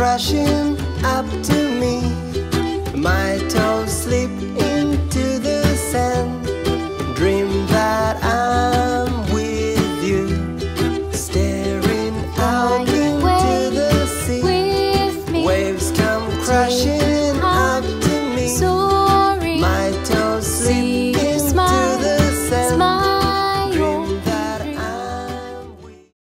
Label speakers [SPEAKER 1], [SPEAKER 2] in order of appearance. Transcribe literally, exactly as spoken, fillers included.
[SPEAKER 1] crashing up to me. My toes slip into the sand.